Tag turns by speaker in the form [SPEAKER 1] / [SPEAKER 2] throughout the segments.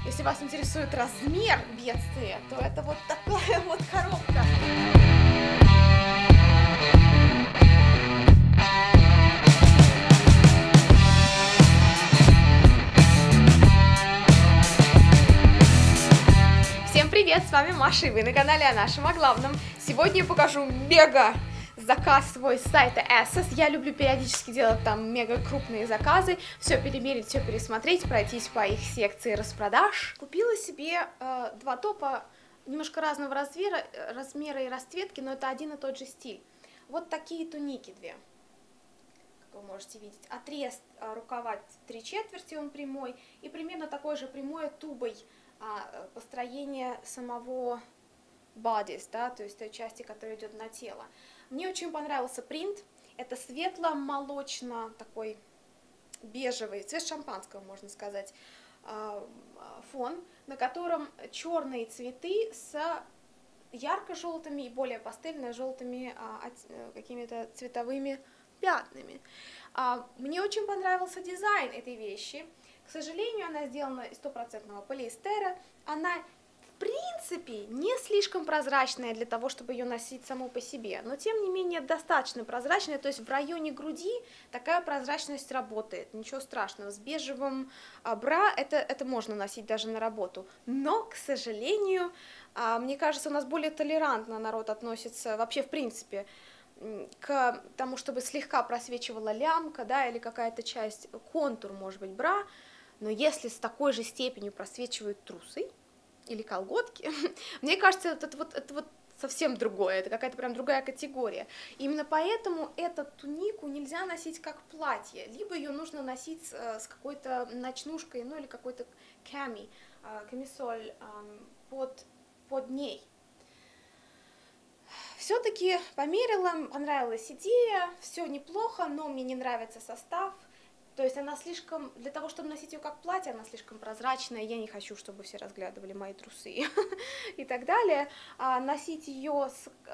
[SPEAKER 1] Если вас интересует размер бедствия, то это вот такая вот коробка. Всем привет, с вами Маша, и вы на канале о нашем о главном. Сегодня я покажу мега заказ свой с сайта ASOS. Я люблю периодически делать там мега крупные заказы, все перемерить, все пересмотреть, пройтись по их секции распродаж. Купила себе два топа немножко разного размера и расцветки, но это один и тот же стиль. Вот такие туники две, как вы можете видеть. Отрез рукава 3/4, он прямой, и примерно такой же прямой тубой построение самого bodies, да, то есть той части, которая идет на тело. Мне очень понравился принт. Это светло-молочно такой бежевый, цвет шампанского, можно сказать, фон, на котором черные цветы с ярко-желтыми и более пастельно-желтыми какими-то цветовыми пятнами. Мне очень понравился дизайн этой вещи. К сожалению, она сделана из 100% полиэстера. Она, в принципе, не слишком прозрачная для того, чтобы ее носить само по себе, но, тем не менее, достаточно прозрачная, то есть в районе груди такая прозрачность работает, ничего страшного. С бежевым бра это можно носить даже на работу, но, к сожалению, мне кажется, у нас более толерантно народ относится вообще, в принципе, к тому, чтобы слегка просвечивала лямка, да, или какая-то часть, контур, может быть, бра, но если с такой же степенью просвечивают трусы или колготки, мне кажется, это вот совсем другое, это какая-то прям другая категория. Именно поэтому эту тунику нельзя носить как платье, либо ее нужно носить с какой-то ночнушкой, ну или какой-то камисоль под ней. Все-таки померила, понравилась идея, все неплохо, но мне не нравится состав. То есть она слишком, для того, чтобы носить ее как платье, она слишком прозрачная, я не хочу, чтобы все разглядывали мои трусы и так далее. Носить ее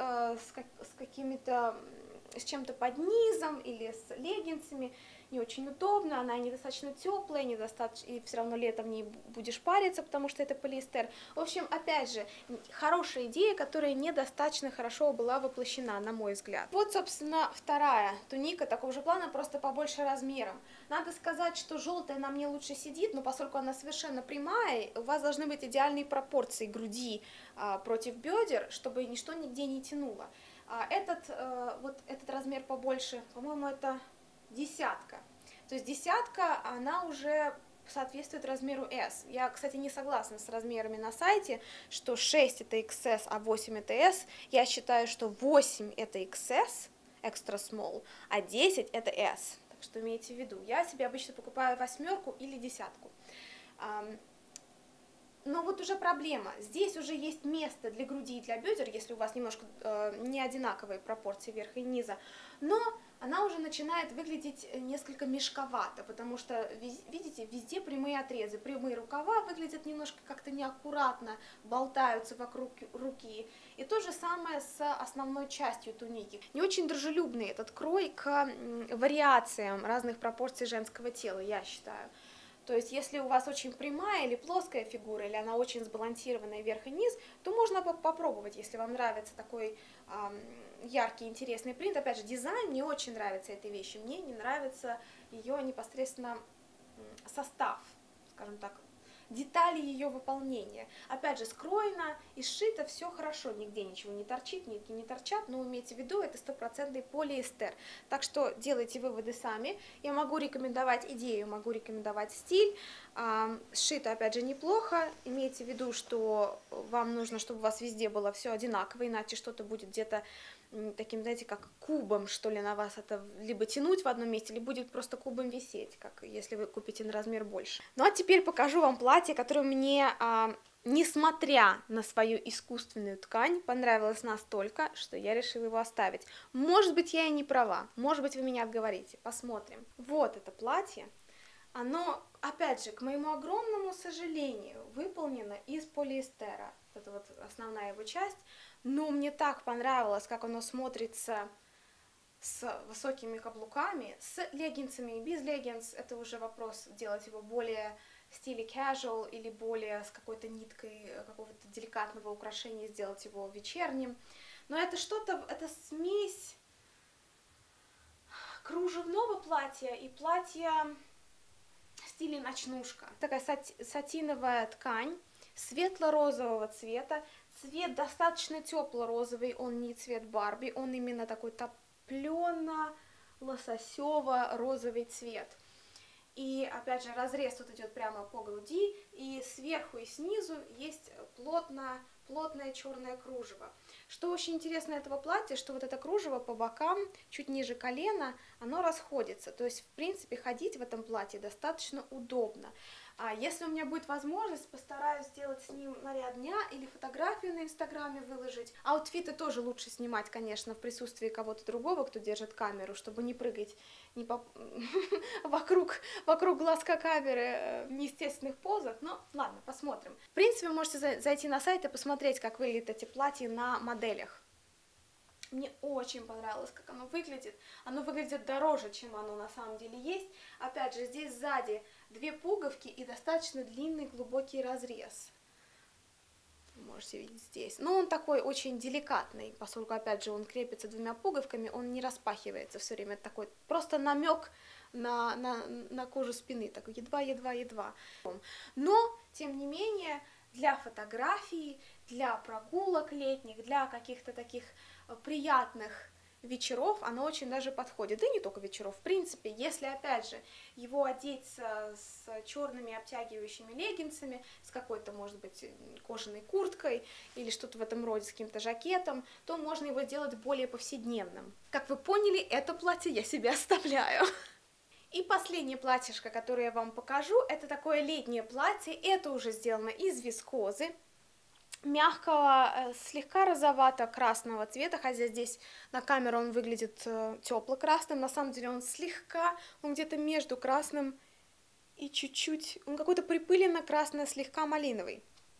[SPEAKER 1] с чем-то под низом или с леггинсами не очень удобно, она недостаточно теплая, и все равно летом в ней будешь париться, потому что это полиэстер. В общем, опять же, хорошая идея, которая недостаточно хорошо была воплощена, на мой взгляд. Вот, собственно, вторая туника такого же плана, просто побольше размером. Надо сказать, что желтая на мне лучше сидит, но поскольку она совершенно прямая, у вас должны быть идеальные пропорции груди против бедер, чтобы ничто нигде не тянуло. Вот этот размер побольше, по-моему, это 10. То есть 10, она уже соответствует размеру S. Я, кстати, не согласна с размерами на сайте, что 6 это XS, а 8 это S. Я считаю, что 8 это XS, extra small, а 10 это S. Так что имейте в виду. Я себе обычно покупаю 8 или 10. Но вот уже проблема. Здесь уже есть место для груди и для бедер, если у вас немножко не одинаковые пропорции верха и низа, но она уже начинает выглядеть несколько мешковато, потому что, видите, везде прямые отрезы, прямые рукава выглядят немножко как-то неаккуратно, болтаются вокруг руки. И то же самое с основной частью туники. Не очень дружелюбный этот крой к вариациям разных пропорций женского тела, я считаю. То есть, если у вас очень прямая или плоская фигура, или она очень сбалансированная вверх и низ, то можно попробовать, если вам нравится такой яркий, интересный принт. Опять же, дизайн мне очень нравится этой вещи, мне не нравится ее непосредственно состав, скажем так, детали ее выполнения. Опять же, скроено и сшито все хорошо, нигде ничего не торчит, нитки не торчат, но имейте в виду, это 100% полиэстер. Так что делайте выводы сами. Я могу рекомендовать идею, могу рекомендовать стиль. Сшито, опять же, неплохо. Имейте в виду, что вам нужно, чтобы у вас везде было все одинаково, иначе что-то будет где-то таким, знаете, как кубом, что ли, на вас это либо тянуть в одном месте, либо будет просто кубом висеть, как если вы купите на размер больше. Ну а теперь покажу вам платье, которое мне, несмотря на свою искусственную ткань, понравилось настолько, что я решила его оставить. Может быть, я и не права, может быть, вы меня отговорите, посмотрим. Вот это платье. Оно, опять же, к моему огромному сожалению, выполнено из полиэстера. Это вот основная его часть. Но мне так понравилось, как оно смотрится с высокими каблуками, с леггинсами и без леггинс. Это уже вопрос делать его более в стиле casual или более с какой-то ниткой какого-то деликатного украшения, сделать его вечерним. Но это что-то, это смесь кружевного платья и платья в стиле ночнушка. Такая сатиновая ткань светло-розового цвета. Цвет достаточно тепло-розовый, он не цвет Барби, он именно такой топлено-лососево-розовый цвет. И опять же разрез тут идет прямо по груди, и сверху и снизу есть плотное черное кружево. Что очень интересно этого платья, что вот это кружево по бокам, чуть ниже колена, оно расходится. То есть, в принципе, ходить в этом платье достаточно удобно. А если у меня будет возможность, постараюсь сделать с ним наряд дня или фотографию на Инстаграме выложить. Аутфиты тоже лучше снимать, конечно, в присутствии кого-то другого, кто держит камеру, чтобы не прыгать вокруг глазка камеры в неестественных позах. Но ладно, посмотрим. В принципе, вы можете зайти на сайт и посмотреть, как выглядят эти платья на моделях. Мне очень понравилось, как оно выглядит. Оно выглядит дороже, чем оно на самом деле есть. Опять же, здесь сзади 2 пуговки и достаточно длинный глубокий разрез. Вы можете видеть здесь. Но он такой очень деликатный, поскольку, опять же, он крепится 2 пуговками, он не распахивается все время. Это такой просто намек на кожу спины, такой едва-едва-едва. Но, тем не менее, для фотографий, для прогулок летних, для каких-то таких приятных вечеров оно очень даже подходит. И не только вечеров. В принципе, если, опять же, его одеть с черными обтягивающими леггинсами, с какой-то, может быть, кожаной курткой или что-то в этом роде, с каким-то жакетом, то можно его сделать более повседневным. Как вы поняли, это платье я себе оставляю. И последнее платьишко, которое я вам покажу, это такое летнее платье. Это уже сделано из вискозы. Мягкого, слегка розовато-красного цвета, хотя здесь на камеру он выглядит тепло-красным, на самом деле он где-то между красным и чуть-чуть, он какой-то припыленно-красный, слегка малиновый,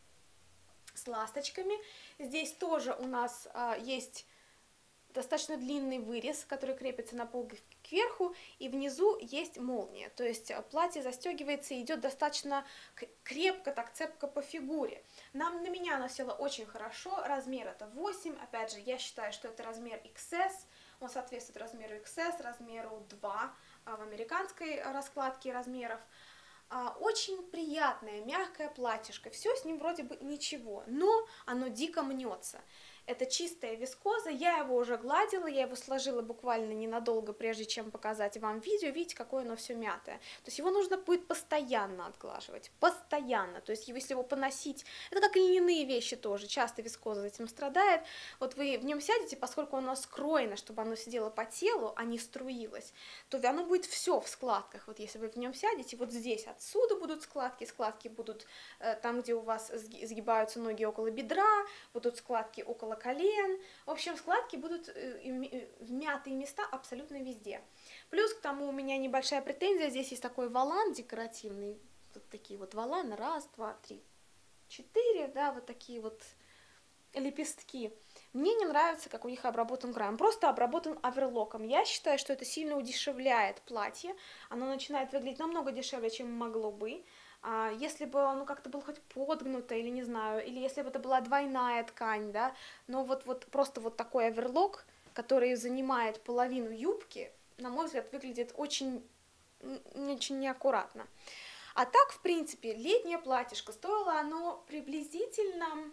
[SPEAKER 1] с ласточками. Здесь тоже у нас есть достаточно длинный вырез, который крепится на пуговке кверху, и внизу есть молния, то есть платье застегивается и идет достаточно крепко, так цепко по фигуре. На меня оно село очень хорошо, размер это 8, опять же, я считаю, что это размер XS, он соответствует размеру XS, размеру 2 в американской раскладке размеров. Очень приятное, мягкое платьишко, все с ним вроде бы ничего, но оно дико мнется. Это чистая вискоза, я его уже гладила, я его сложила буквально ненадолго, прежде чем показать вам видео. Видите, какое оно все мятое. То есть его нужно будет постоянно отглаживать, постоянно. То есть если его поносить, это как льняные вещи тоже, часто вискоза этим страдает. Вот вы в нем сядете, поскольку оно скроено, чтобы оно сидело по телу, а не струилось, то оно будет все в складках. Вот если вы в нем сядете, вот здесь отсюда будут складки, складки будут там, где у вас сгибаются ноги около бедра, будут складки около колен. В общем, складки будут вмятые места абсолютно везде. Плюс к тому у меня небольшая претензия. Здесь есть такой волан декоративный. Вот такие вот воланы. 1, 2, 3, 4. Да, вот такие вот лепестки. Мне не нравится, как у них обработан край. Он просто обработан оверлоком. Я считаю, что это сильно удешевляет платье. Оно начинает выглядеть намного дешевле, чем могло бы. Если бы оно как-то было хоть подгнуто, или не знаю, или если бы это была двойная ткань, да, но вот просто вот такой оверлок, который занимает половину юбки, на мой взгляд, выглядит очень неаккуратно. А так, в принципе, летнее платьишко, стоило оно приблизительно,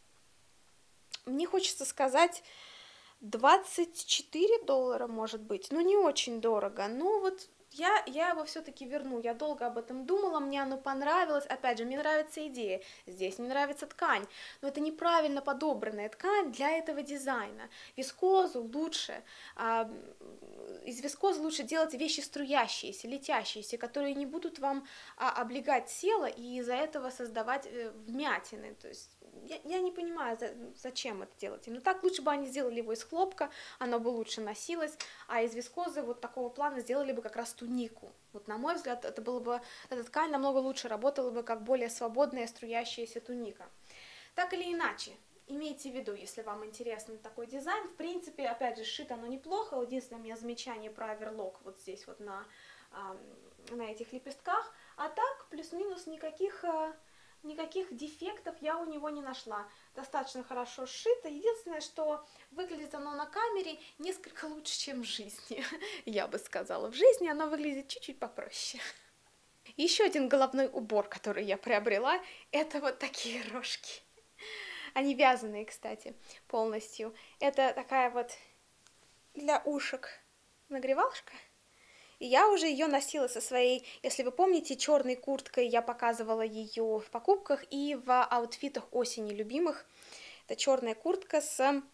[SPEAKER 1] мне хочется сказать, $24, может быть, ну не очень дорого, но вот я его все-таки верну, я долго об этом думала, мне оно понравилось, опять же, мне нравится идея, здесь мне нравится ткань, но это неправильно подобранная ткань для этого дизайна. Вискозу лучше, из вискозы лучше делать вещи струящиеся, летящиеся, которые не будут вам облегать тело и из-за этого создавать вмятины, то есть я не понимаю, зачем это делать. Но так лучше бы они сделали его из хлопка, оно бы лучше носилось, а из вискозы вот такого плана сделали бы как раз тунику. Вот на мой взгляд, эта ткань намного лучше работала бы как более свободная струящаяся туника. Так или иначе, имейте в виду, если вам интересен такой дизайн, в принципе, опять же, сшито оно неплохо, единственное у меня замечание про оверлок вот здесь вот на этих лепестках, А так, плюс-минус никаких дефектов я у него не нашла. Достаточно хорошо сшито. Единственное, что выглядит оно на камере несколько лучше, чем в жизни, я бы сказала. В жизни оно выглядит чуть-чуть попроще. Еще один головной убор, который я приобрела, это вот такие рожки. Они вязаные, кстати, полностью. Это такая вот для ушек нагревалочка. И я уже ее носила со своей, если вы помните, черной курткой. Я показывала ее в покупках и в аутфитах осени любимых. Это черная куртка с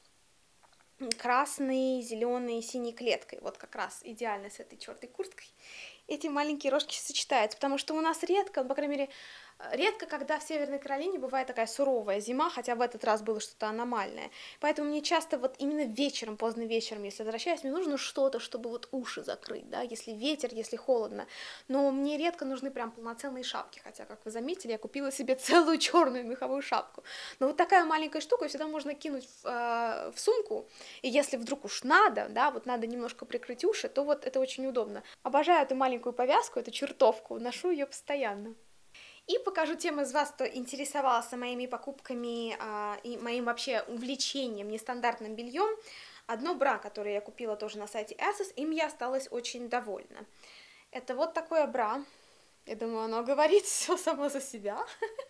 [SPEAKER 1] красной, зеленой, синей клеткой. Вот как раз идеально с этой черной курткой эти маленькие рожки сочетаются, потому что у нас редко, по крайней мере, редко, когда в Северной Каролине бывает такая суровая зима, хотя в этот раз было что-то аномальное. Поэтому мне часто вот именно вечером, поздно вечером, если возвращаюсь, мне нужно что-то, чтобы вот уши закрыть, да, если ветер, если холодно. Но мне редко нужны прям полноценные шапки, хотя, как вы заметили, я купила себе целую черную меховую шапку. Но вот такая маленькая штука всегда можно кинуть в сумку, и если вдруг уж надо, да, вот надо немножко прикрыть уши, то вот это очень удобно. Обожаю эту маленькую повязку, эту чертовку, ношу ее постоянно. И покажу тем из вас, кто интересовался моими покупками и моим вообще увлечением нестандартным бельем. Одно бра, которое я купила тоже на сайте ASOS, им я осталась очень довольна. Это вот такое бра. Я думаю, оно говорит все само за себя.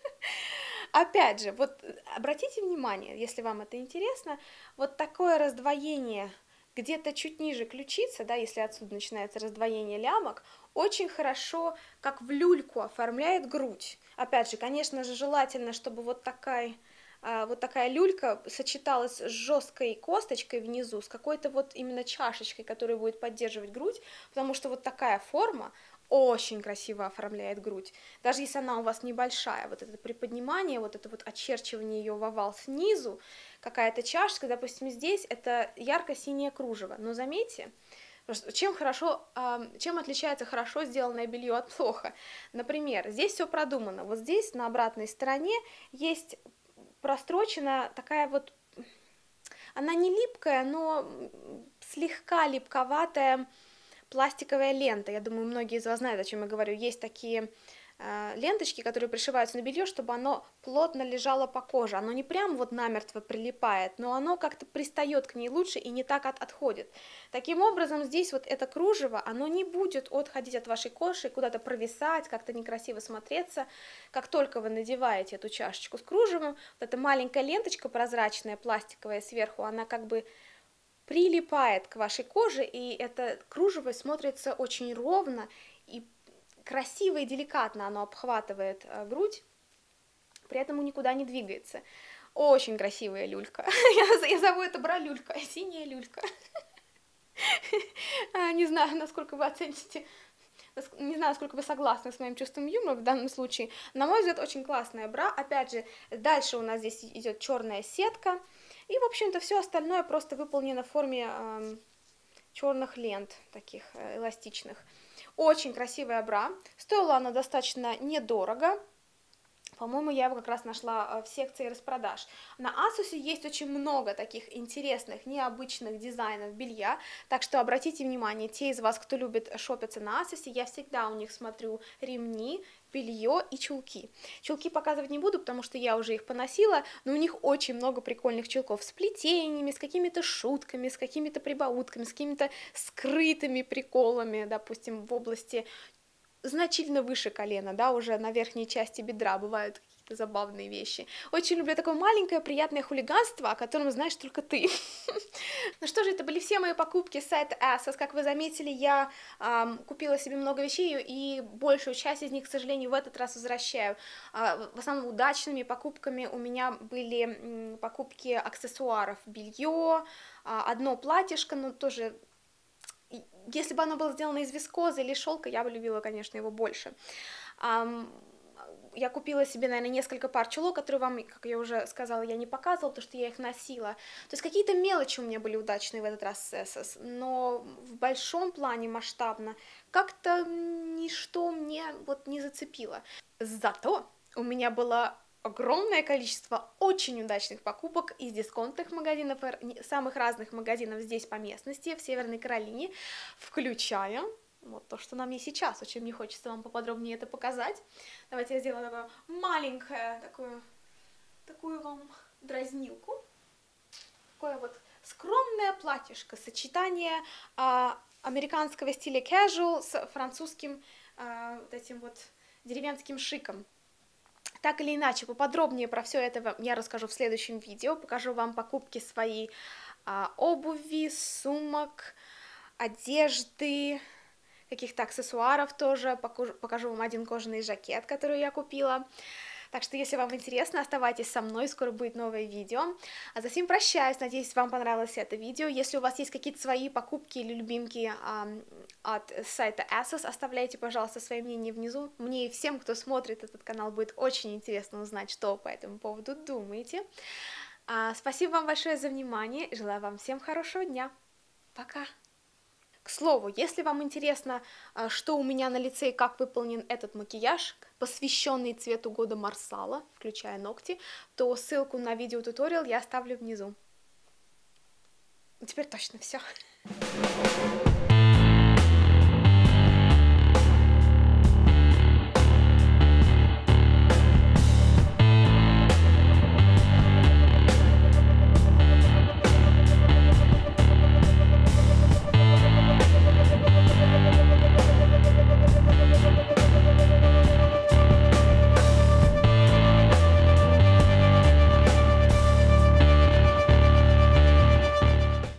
[SPEAKER 1] Опять же, вот обратите внимание, если вам это интересно, вот такое раздвоение где-то чуть ниже ключицы, да, если отсюда начинается раздвоение лямок, очень хорошо, как в люльку, оформляет грудь. Опять же, конечно же, желательно, чтобы вот такая люлька сочеталась с жесткой косточкой внизу, с какой-то вот именно чашечкой, которая будет поддерживать грудь, потому что вот такая форма очень красиво оформляет грудь. Даже если она у вас небольшая, вот это приподнимание, вот это вот очерчивание ее в овал снизу, какая-то чашечка, допустим, здесь это ярко-синее кружево. Но заметьте, чем отличается хорошо сделанное белье от плохо? Например, здесь все продумано. Вот здесь на обратной стороне есть прострочена такая вот, она не липкая, но слегка липковатая пластиковая лента. Я думаю, многие из вас знают, о чем я говорю. Есть такие ленточки, которые пришиваются на белье, чтобы оно плотно лежало по коже. Оно не прям вот намертво прилипает, но оно как-то пристает к ней лучше и не так отходит. Таким образом, здесь вот это кружево, оно не будет отходить от вашей кожи, куда-то провисать, как-то некрасиво смотреться. Как только вы надеваете эту чашечку с кружевом, вот эта маленькая ленточка прозрачная, пластиковая сверху, она как бы прилипает к вашей коже, и это кружево смотрится очень ровно и красиво и деликатно оно обхватывает грудь, при этом никуда не двигается. Очень красивая люлька. Я зову это бра люлька, синяя люлька. Не знаю, насколько вы оцените, не знаю, насколько вы согласны с моим чувством юмора в данном случае. На мой взгляд, очень классная бра. Опять же, дальше у нас здесь идет черная сетка. И, в общем-то, все остальное просто выполнено в форме черных лент, таких эластичных. Очень красивая бра. Стоила она достаточно недорого. По-моему, я его как раз нашла в секции распродаж. На Asos есть очень много таких интересных, необычных дизайнов белья, так что обратите внимание, те из вас, кто любит шопиться на Asos, я всегда у них смотрю ремни, белье и чулки. Чулки показывать не буду, потому что я уже их поносила, но у них очень много прикольных чулков с плетениями, с какими-то шутками, с какими-то прибаутками, с какими-то скрытыми приколами, допустим, в области значительно выше колена, да, уже на верхней части бедра бывают какие-то забавные вещи. Очень люблю такое маленькое приятное хулиганство, о котором знаешь только ты. Ну что же, это были все мои покупки с сайта ASOS. Как вы заметили, я купила себе много вещей, и большую часть из них, к сожалению, в этот раз возвращаю. В основном удачными покупками у меня были покупки аксессуаров, белье, одно платьишко, но тоже... Если бы оно было сделано из вискозы или шелка, я бы любила, конечно, его больше. Я купила себе, наверное, несколько пар чулок, которые вам, как я уже сказала, я не показывала, потому что я их носила. То есть какие-то мелочи у меня были удачные в этот раз с ASOS, но в большом плане, масштабно, как-то ничто мне вот не зацепило. Зато у меня было огромное количество очень удачных покупок из дисконтных магазинов, самых разных магазинов здесь по местности, в Северной Каролине, включая Вот то, что на мне сейчас. Очень мне хочется вам поподробнее это показать. Давайте я сделаю такое маленькое, такую вам дразнилку. Такое вот скромное платьишко, сочетание американского стиля casual с французским вот этим вот деревенским шиком. Так или иначе, поподробнее про все это я расскажу в следующем видео, покажу вам покупки своей обуви, сумок, одежды, каких-то аксессуаров тоже, покажу вам один кожаный жакет, который я купила. Так что, если вам интересно, оставайтесь со мной, скоро будет новое видео. А за сим прощаюсь, надеюсь, вам понравилось это видео. Если у вас есть какие-то свои покупки или любимки от сайта ASOS, оставляйте, пожалуйста, свои мнения внизу. Мне и всем, кто смотрит этот канал, будет очень интересно узнать, что по этому поводу думаете. Спасибо вам большое за внимание и желаю вам всем хорошего дня. Пока! К слову, если вам интересно, что у меня на лице и как выполнен этот макияж, посвященный цвету года Марсала, включая ногти, то ссылку на видеотуториал я оставлю внизу. Теперь точно все.